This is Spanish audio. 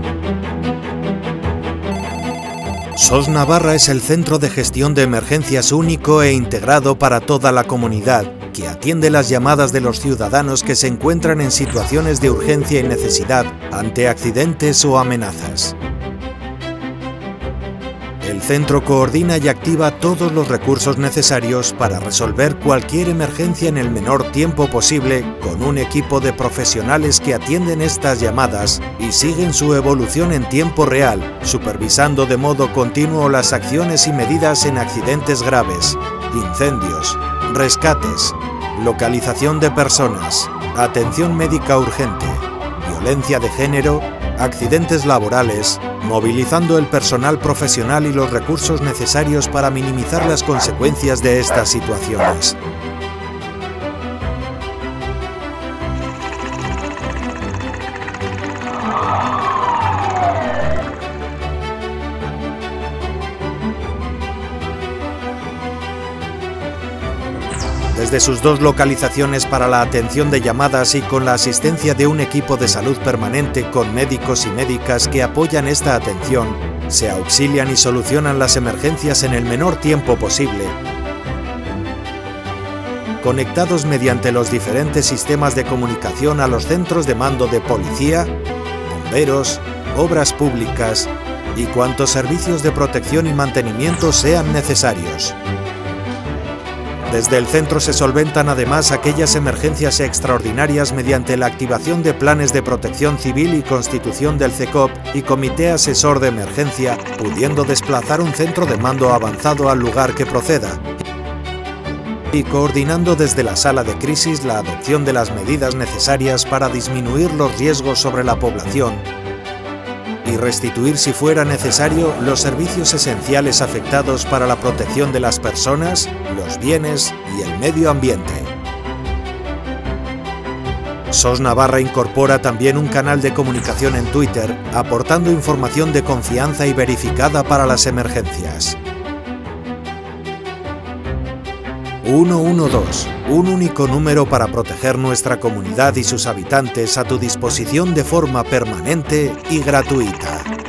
SOS Navarra es el centro de gestión de emergencias único e integrado para toda la comunidad, que atiende las llamadas de los ciudadanos que se encuentran en situaciones de urgencia y necesidad ante accidentes o amenazas. El centro coordina y activa todos los recursos necesarios para resolver cualquier emergencia en el menor tiempo posible con un equipo de profesionales que atienden estas llamadas y siguen su evolución en tiempo real, supervisando de modo continuo las acciones y medidas en accidentes graves, incendios, rescates, localización de personas, atención médica urgente, violencia de género, accidentes laborales, movilizando el personal profesional y los recursos necesarios para minimizar las consecuencias de estas situaciones. Desde sus 2 localizaciones para la atención de llamadas y con la asistencia de un equipo de salud permanente con médicos y médicas que apoyan esta atención, se auxilian y solucionan las emergencias en el menor tiempo posible, conectados mediante los diferentes sistemas de comunicación a los centros de mando de policía, bomberos, obras públicas y cuantos servicios de protección y mantenimiento sean necesarios. Desde el centro se solventan además aquellas emergencias extraordinarias mediante la activación de planes de protección civil y constitución del CECOP y Comité Asesor de Emergencia, pudiendo desplazar un centro de mando avanzado al lugar que proceda, y coordinando desde la sala de crisis la adopción de las medidas necesarias para disminuir los riesgos sobre la población y restituir, si fuera necesario, los servicios esenciales afectados para la protección de las personas, los bienes y el medio ambiente. SOS Navarra incorpora también un canal de comunicación en Twitter, aportando información de confianza y verificada para las emergencias. 112, un único número para proteger nuestra comunidad y sus habitantes a tu disposición de forma permanente y gratuita.